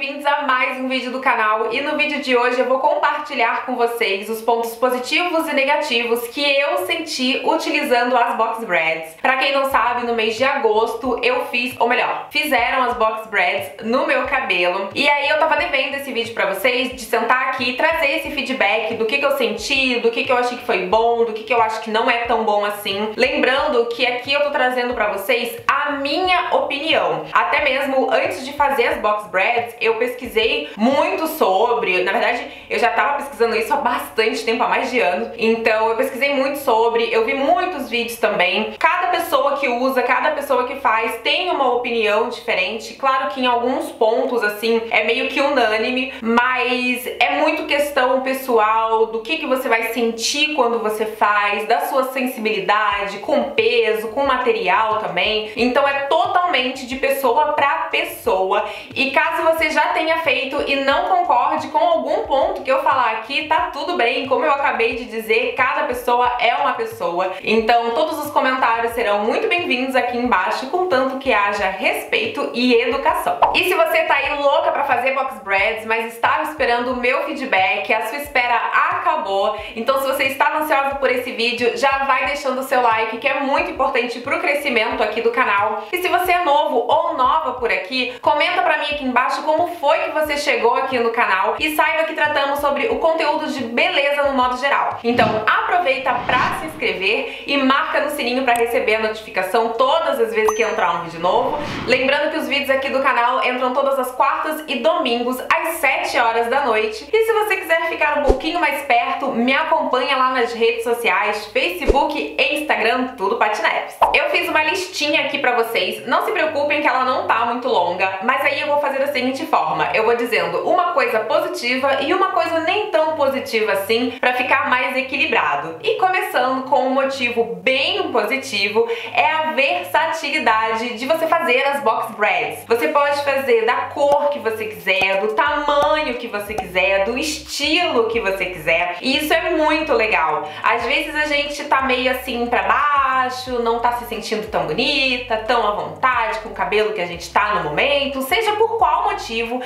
bem-vindos a mais um vídeo do canal e no vídeo de hoje eu vou compartilhar com vocês os pontos positivos e negativos que eu senti utilizando as box braids. Pra quem não sabe, no mês de agosto eu fiz, ou melhor, fizeram as box braids no meu cabelo e aí eu tava devendo esse vídeo pra vocês, de sentar aqui e trazer esse feedback do que eu senti, do que eu achei que foi bom, do que eu acho que não é tão bom assim. Lembrando que aqui eu tô trazendo pra vocês a minha opinião. Até mesmo antes de fazer as box braids, eu pesquisei muito sobre, na verdade, eu já tava pesquisando isso há bastante tempo, há mais de ano, então eu pesquisei muito sobre, eu vi muitos vídeos também. Cada pessoa que usa, cada pessoa que faz tem uma opinião diferente. Claro que em alguns pontos, assim, é meio que unânime, mas é muito questão pessoal, do que você vai sentir quando você faz, da sua sensibilidade, com peso, com material também. Então é totalmente de pessoa pra pessoa. E caso você já tenha feito e não concorde com algum ponto que eu falar aqui, tá tudo bem. Como eu acabei de dizer, cada pessoa é uma pessoa. Então todos os comentários serão muito bem-vindos aqui embaixo, contanto que haja respeito e educação. E se você tá aí louca pra fazer box braids, mas estava esperando o meu feedback, a sua espera acabou. Então se você está ansiosa por esse vídeo, já vai deixando o seu like, que é muito importante pro crescimento aqui do canal. E se você é novo ou nova por aqui, comenta pra mim aqui embaixo como foi que você chegou aqui no canal e saiba que tratamos sobre o conteúdo de beleza no modo geral. Então aproveita pra se inscrever e marca no sininho pra receber a notificação todas as vezes que entrar um vídeo novo. Lembrando que os vídeos aqui do canal entram todas as quartas e domingos às 7 horas da noite. E se você quiser ficar um pouquinho mais perto, me acompanha lá nas redes sociais, Facebook e Instagram, tudo Patineves. Eu fiz uma listinha aqui pra vocês, não se preocupem que ela não tá muito longa, mas aí eu vou fazer da seguinte forma, eu vou dizendo uma coisa positiva e uma coisa nem tão positiva assim, pra ficar mais equilibrado. E começando com um motivo bem positivo, é a versatilidade de você fazer as box braids. Você pode fazer da cor que você quiser, do tamanho que você quiser, do estilo que você quiser, e isso é muito legal. Às vezes a gente tá meio assim pra baixo, não tá se sentindo tão bonita, tão à vontade com o cabelo que a gente tá no momento, seja por qual motivo.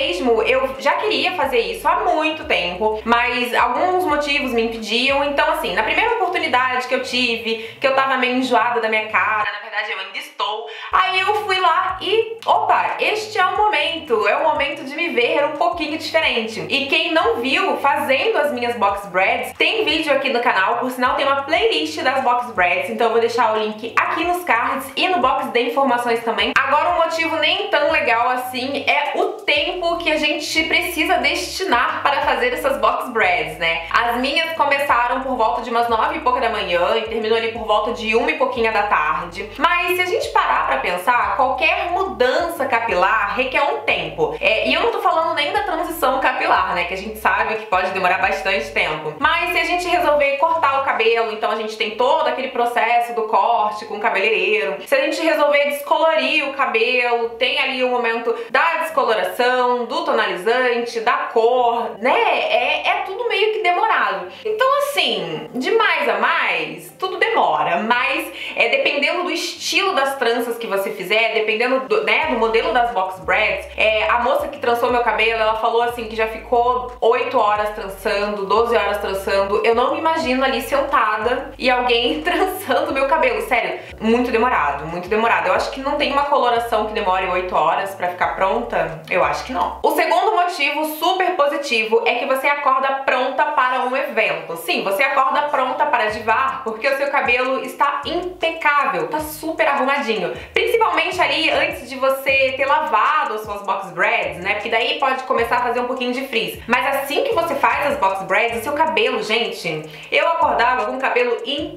Eu já queria fazer isso há muito tempo, mas alguns motivos me impediam. Então assim, na primeira oportunidade que eu tive, que eu tava meio enjoada da minha cara, na verdade eu ainda estou, aí eu fui lá e, opa, este é o momento de me ver um pouquinho diferente. E quem não viu fazendo as minhas box braids, tem vídeo aqui no canal, por sinal tem uma playlist das box braids, então eu vou deixar o link aqui nos cards e no box de informações também. Agora um motivo nem tão legal assim é o tempo que a gente precisa destinar para fazer essas box braids, né? As minhas começaram por volta de umas 9 e pouca da manhã e terminou ali por volta de 1 e pouquinha da tarde. Mas se a gente parar pra pensar, qualquer mudança capilar requer um tempo. E eu não tô falando nem da transição capilar, né? Que a gente sabe que pode demorar bastante tempo. Mas se a gente resolver cortar o cabelo, então a gente tem todo aquele processo do corte com o cabeleireiro. Se a gente resolver descolorir o cabelo, tem ali o momento da descoloração, do tonalizante, da cor, né? É tudo meio que demorado. Então assim, de mais a mais, tudo demora, mas dependendo do estilo das tranças que você fizer, dependendo do modelo das box braids, a moça que trançou meu cabelo, ela falou assim que já ficou 8 horas trançando, 12 horas trançando. Eu não me imagino ali sentada e alguém trançando meu cabelo, sério, muito demorado, muito demorado. Eu acho que não tem uma coloração que demore 8 horas pra ficar pronta, eu acho que não. O segundo motivo super positivo é que você acorda pronta para um evento. Sim, você acorda pronta para divar, porque o seu cabelo está impecável, tá super arrumadinho. Principalmente ali antes de você ter lavado as suas box braids, né? Porque daí pode começar a fazer um pouquinho de frizz. Mas assim que você faz as box braids, o seu cabelo, gente, eu acordava com um cabelo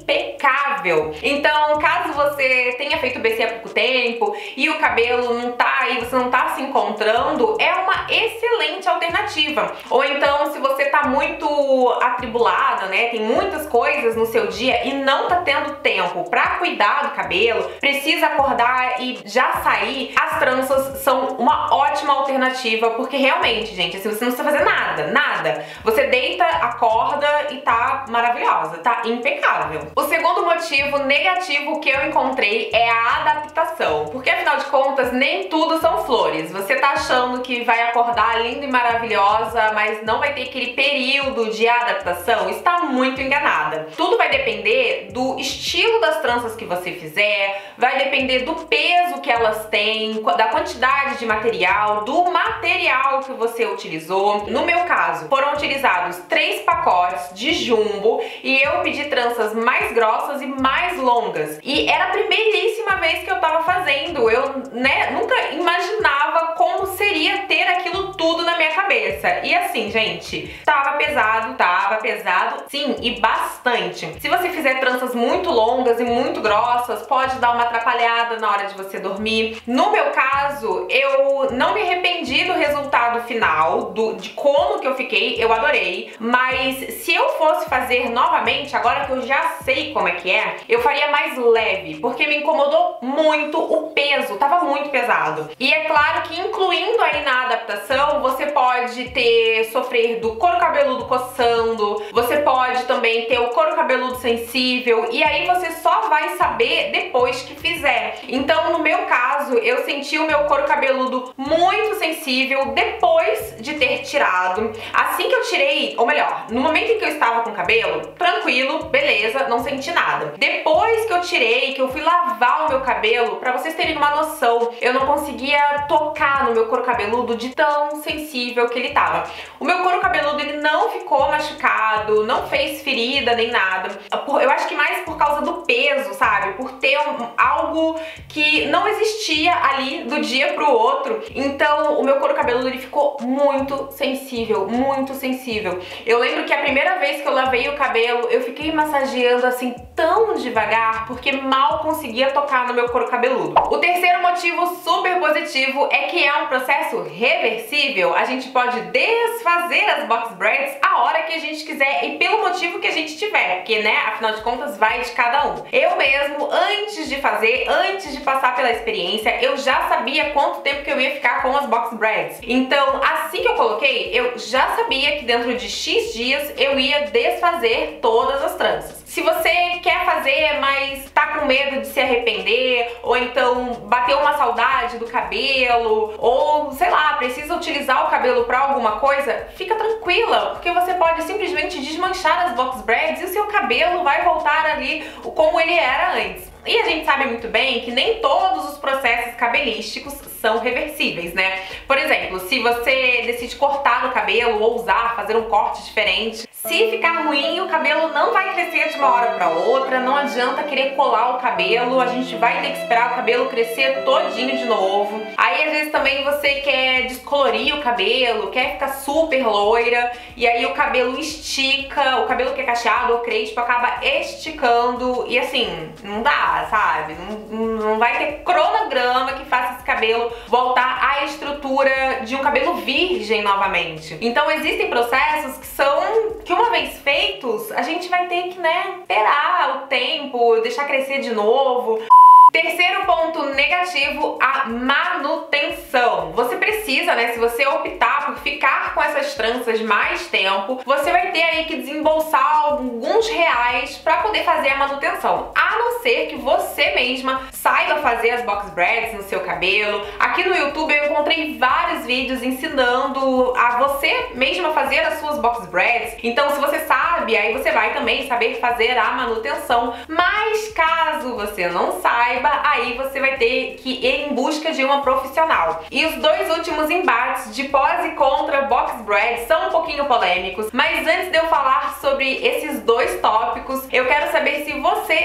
impecável. Então, caso você tenha feito BC há pouco tempo e o cabelo não tá aí, você não tá se encontrando, é uma excelente alternativa. Ou então, se você tá muito atribulada, né, tem muitas coisas no seu dia e não tá tendo tempo pra cuidar do cabelo, precisa acordar e já sair, as tranças são uma ótima alternativa, porque realmente, gente, assim, você não precisa fazer nada. Você deita, acorda e tá maravilhosa, tá impecável. O segundo motivo negativo que eu encontrei é a adaptação, porque afinal de contas, nem tudo são flores. Você tá achando que vai acordar linda e maravilhosa, mas não vai ter aquele período de adaptação? Está muito enganada. Tudo vai depender do estilo das tranças que você fizer, vai depender do peso que elas têm, da quantidade de material, do material que você utilizou. No meu caso, foram utilizados 3 pacotes de jumbo e eu pedi tranças mais grossas e mais longas. E era a primeiríssima vez que eu tava fazendo. Eu, né, nunca imaginava como seria ter aquilo tudo na minha cabeça. E assim, gente, tava pesado, sim, e bastante. Se você fizer tranças muito longas e muito grossas, pode dar uma atrapalhada na hora de você dormir. No meu caso, eu não me arrependi do resultado final, de como que eu fiquei, eu adorei. Mas se eu fosse fazer novamente, agora que eu já sei como é que é, eu faria mais leve, porque me incomodou muito o peso, tava muito pesado. E é claro que incluindo aí na adaptação, você pode sofrer do couro cabeludo coçando, você pode também ter o couro cabeludo sensível, e aí você só vai saber depois que fizer. Então, no meu caso, eu senti o meu couro cabeludo muito sensível depois de ter tirado. Assim que eu tirei, ou melhor, no momento em que eu estava com o cabelo, tranquilo, beleza, não senti nada. Depois que eu tirei, que eu fui lavar o meu cabelo, pra vocês terem uma noção, eu não conseguia tocar no meu couro cabeludo de tão sensível que ele tava. O meu couro cabeludo, ele não ficou machucado, não fez ferida nem nada. Eu acho que mais por causa do peso, sabe? Por ter algo que não existia ali do dia pro outro. Então, o meu couro cabeludo, ele ficou muito sensível, muito sensível. Eu lembro que a primeira vez que eu lavei o cabelo, eu fiquei massageando assim tão devagar, porque mal conseguia tocar no meu couro cabeludo. O terceiro motivo super positivo é que é um processo reversível. A gente pode desfazer as box braids a hora que a gente quiser e pelo motivo que a gente tiver, porque, né, afinal de contas vai de cada um. Eu mesmo, antes de fazer, antes de passar pela experiência, eu já sabia quanto tempo que eu ia ficar com as box braids. Então, assim que eu coloquei, eu já sabia que dentro de X dias eu ia desfazer todas as tranças. Se você quer fazer, mas tá com medo de se arrepender, ou então bateu uma saudade do cabelo, ou sei lá, precisa utilizar o cabelo pra alguma coisa, fica tranquila, porque você pode simplesmente desmanchar as box braids e o seu cabelo vai voltar ali como ele era antes. E a gente sabe muito bem que nem todos os processos cabelísticos são reversíveis, né? Por exemplo, se você decide cortar o cabelo ou usar, fazer um corte diferente, se ficar ruim, o cabelo não vai crescer de uma hora pra outra, não adianta querer colar o cabelo, a gente vai ter que esperar o cabelo crescer todinho de novo. Aí às vezes também você quer descolorir o cabelo, quer ficar super loira, e aí o cabelo estica, o cabelo que é cacheado ou crespo acaba esticando, e assim, não dá, sabe? Não vai ter cronograma que faça esse cabelo voltar à estrutura de um cabelo virgem novamente. Então existem processos que uma vez feitos, a gente vai ter que, né, esperar o tempo, deixar crescer de novo. Terceiro ponto negativo, a manutenção. Você precisa, né, se você optar por ficar com essas tranças mais tempo, você vai ter aí que desembolsar alguns reais pra poder fazer a manutenção. A não ser que você mesma saiba fazer as box braids no seu cabelo. Aqui no YouTube eu encontrei vários vídeos ensinando a você mesma fazer as suas box braids. Então, se você sabe, aí você vai também saber fazer a manutenção. Mas caso você não saiba, aí você vai ter que ir em busca de uma profissional. E os dois últimos embates de pós e contra box braids são um pouquinho polêmicos, mas antes de eu falar sobre esses dois tópicos, eu quero saber se você já fez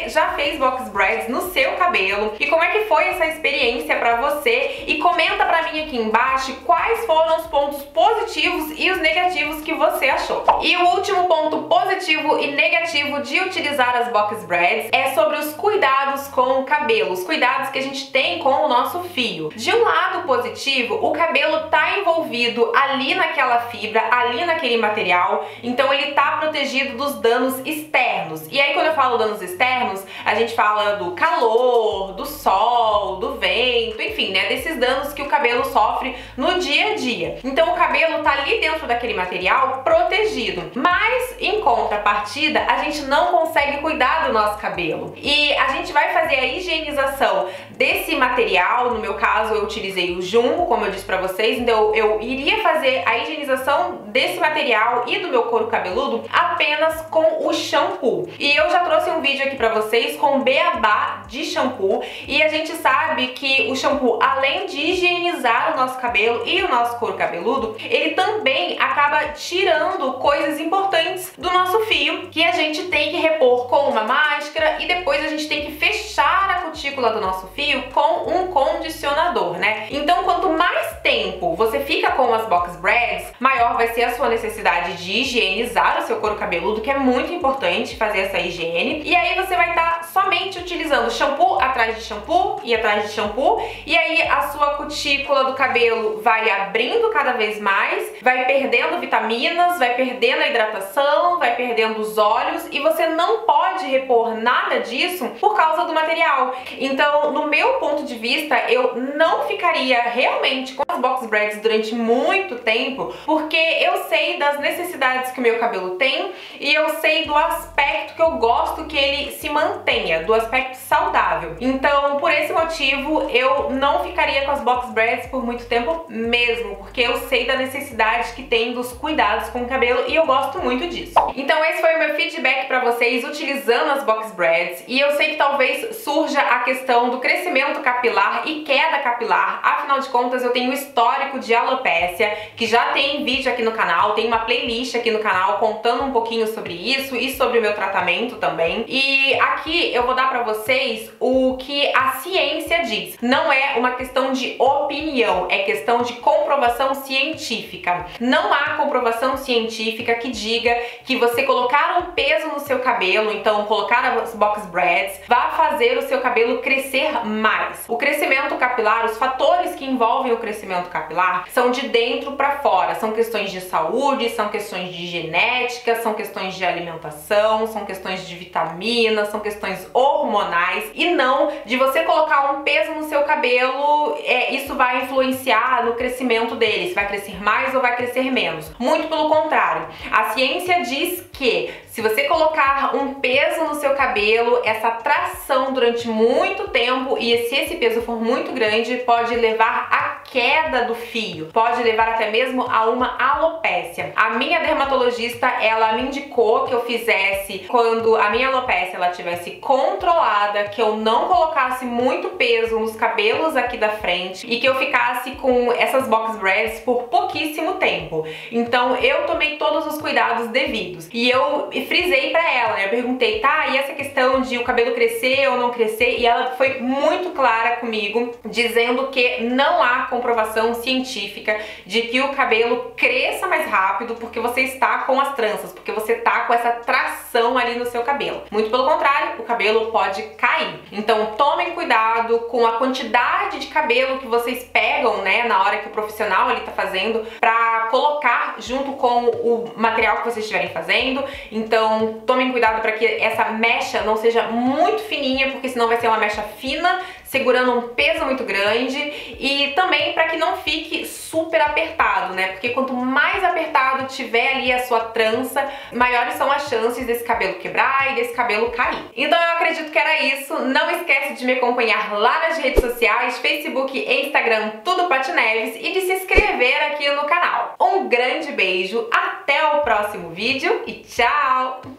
6 box braids no seu cabelo e como é que foi essa experiência pra você, e comenta pra mim aqui embaixo quais foram os pontos positivos e os negativos que você achou. E o último ponto positivo e negativo de utilizar as box braids é sobre os cuidados com o cabelo, os cuidados que a gente tem com o nosso fio. De um lado positivo, o cabelo tá envolvido ali naquela fibra, ali naquele material, então ele tá protegido dos danos externos. E aí quando eu falo danos externos, a gente fala do calor, do sol, do vento, enfim, né, desses danos que o cabelo sofre no dia a dia. Então o cabelo tá ali dentro daquele material protegido, mas em contrapartida a gente não consegue cuidar do nosso cabelo e a gente vai fazer a higienização desse material. No meu caso eu utilizei o Jumbo, como eu disse pra vocês, então eu iria fazer a higienização desse material e do meu couro cabeludo apenas com o shampoo. E eu já trouxe um vídeo aqui pra vocês com beabá de shampoo, e a gente sabe que o shampoo, além de higienizar o nosso cabelo e o nosso couro cabeludo, ele também acaba tirando coisas importantes do nosso fio, que a gente tem que repor com uma máscara, e depois a gente tem que fechar a cutícula do nosso fio com um condicionador, né? Então quanto mais tempo você fica com as box braids, maior vai ser a sua necessidade de higienizar o seu couro cabeludo, que é muito importante fazer essa higiene. E aí você vai estar somente utilizando shampoo atrás de shampoo e atrás de shampoo, e aí a sua cutícula do cabelo vai abrindo cada vez mais, vai perdendo vitaminas, vai perdendo a hidratação, vai perdendo os óleos, e você não pode repor nada disso por causa do material. Então, no meu ponto de vista, eu não ficaria realmente com as box braids durante muito tempo, porque eu sei das necessidades que o meu cabelo tem e eu sei do aspecto que eu gosto que ele se mantenha, do aspecto saudável. Então, por esse motivo, eu não ficaria com as box braids por muito tempo mesmo, porque eu sei da necessidade que tem dos cuidados com o cabelo e eu gosto muito disso. Então esse foi o meu feedback pra vocês utilizando as box braids, e eu sei que talvez surja a questão do crescimento capilar e queda capilar. Afinal de contas, eu tenho um histórico de alopécia, que já tem vídeo aqui no canal, tem uma playlist aqui no canal contando um pouquinho sobre isso e sobre o meu tratamento também. E aqui eu vou dar pra vocês o que a ciência diz. Não é uma questão de opinião, é questão de comprovação científica. Não há comprovação científica que diga que você colocar um peso no seu cabelo, então colocar as box braids, vai fazer o seu cabelo crescer mais. O crescimento capilar, os fatores que envolvem o crescimento capilar são de dentro para fora, são questões de saúde, são questões de genética, são questões de alimentação, são questões de vitaminas, são questões hormonais, e não de você colocar um peso no seu cabelo, isso vai influenciar no crescimento dele, se vai crescer mais ou vai crescer menos. Muito pelo contrário, a ciência diz que se você colocar um peso no seu cabelo, essa tração durante muito tempo, e se esse peso for muito grande, pode levar à queda do fio, pode levar até mesmo a uma alopécia. A minha dermatologista, ela me indicou que eu fizesse, quando a minha alopécia ela tivesse controlada, que eu não colocasse muito peso nos cabelos aqui da frente e que eu ficasse com essas box braids por pouquíssimo tempo. Então eu tomei todos os cuidados devidos e eu frisei pra ela, né? Eu perguntei, tá, e essa questão de o cabelo crescer ou não crescer? E ela foi muito clara comigo, dizendo que não há comprovação científica de que o cabelo cresça mais rápido porque você está com as tranças, porque você tá com essa tração ali no seu cabelo. Muito pelo contrário, o cabelo pode cair. Então tomem cuidado com a quantidade de cabelo que vocês pegam, né, na hora que o profissional ele tá fazendo, pra colocar junto com o material que vocês estiverem fazendo. Então tomem cuidado para que essa mecha não seja muito fininha, porque senão vai ser uma mecha fina, segurando um peso muito grande, e também para que não fique super apertado, né? Porque quanto mais apertado tiver ali a sua trança, maiores são as chances desse cabelo quebrar e desse cabelo cair. Então eu acredito que era isso. Não esquece de me acompanhar lá nas redes sociais, Facebook e Instagram, tudo Paty Neves, e de se inscrever aqui no canal. Um grande beijo, até o próximo vídeo e tchau!